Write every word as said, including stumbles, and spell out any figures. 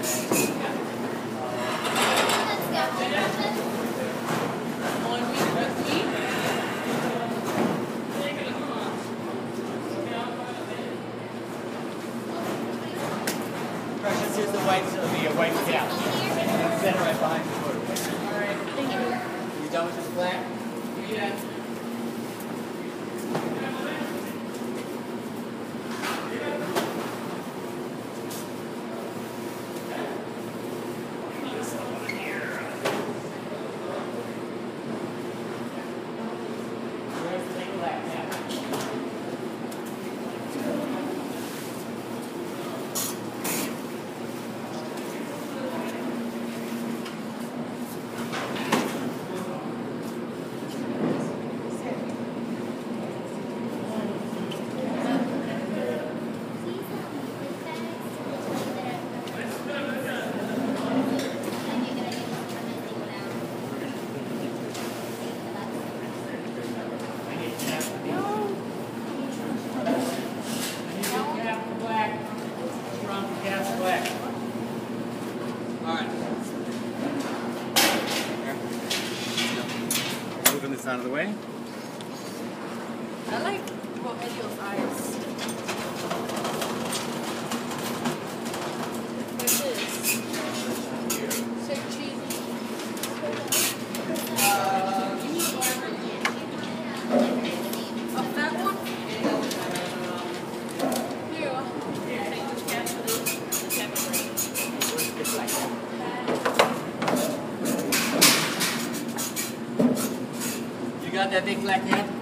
Precious, here's the white, so it'll be a white cap. And center right behind the photo. All right, thank you. You done with this black? Yeah. Where's the big black cap? Black. All right. Moving this out of the way. I like Rogelio's eyes. What's this? So cheesy. Uh, a fat one? Here. Take this cat for this. You got that big black hat?